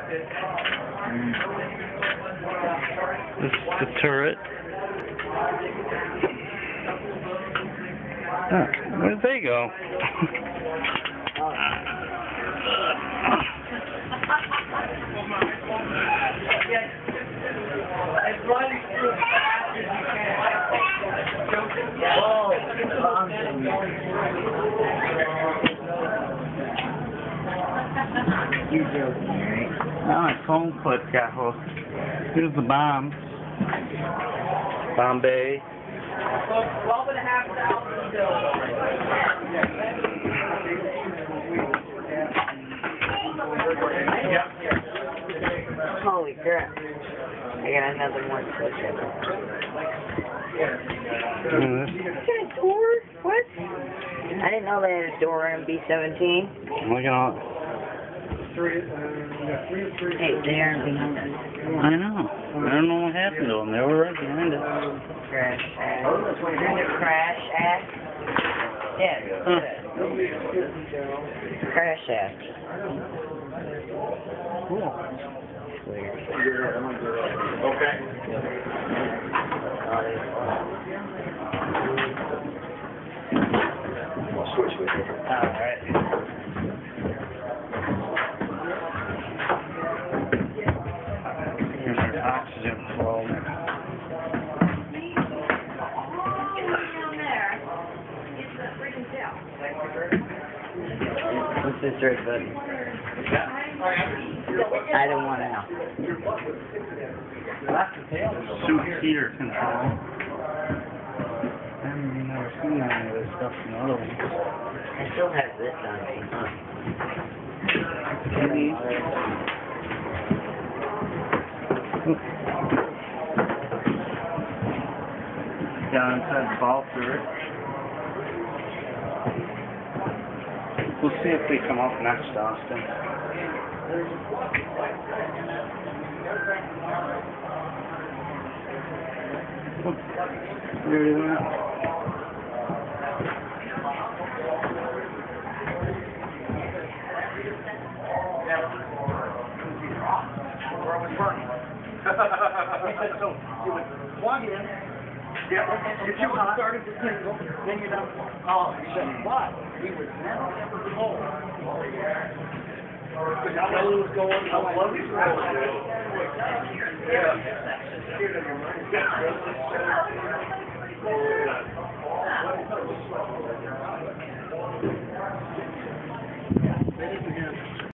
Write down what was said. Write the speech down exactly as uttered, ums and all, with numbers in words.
This is the turret. Huh, where did they go? You're joking, right? Now my phone clip got hooked. Here's the bomb. Bombay. Twelve and a half thousand Holy crap. I got another one push-up. Mm-hmm. You got a door? What? I didn't know they had a door in B seventeen. Look at all. Hey, they aren't behind us. I know. I don't know what happened to them. They were right behind us. Crash ass. Isn't it crash ass? Yeah. Huh. Crash ass. Cool. Weird. Okay. I'll switch with you. Alright. Here's our oxygen flow. What's this red button? I don't want to know. Suit heater control. I've never seen any of this stuff in the other ones. I still have this on me, huh? Down inside the ball turret. We'll see if they come up next, Austin. Oh, there it is. Where I was working. He said, so you would plug in, yeah, if you started to tingle, then you don't, oh, he said, but he would never hold. Because I know he was going, I love his yeah.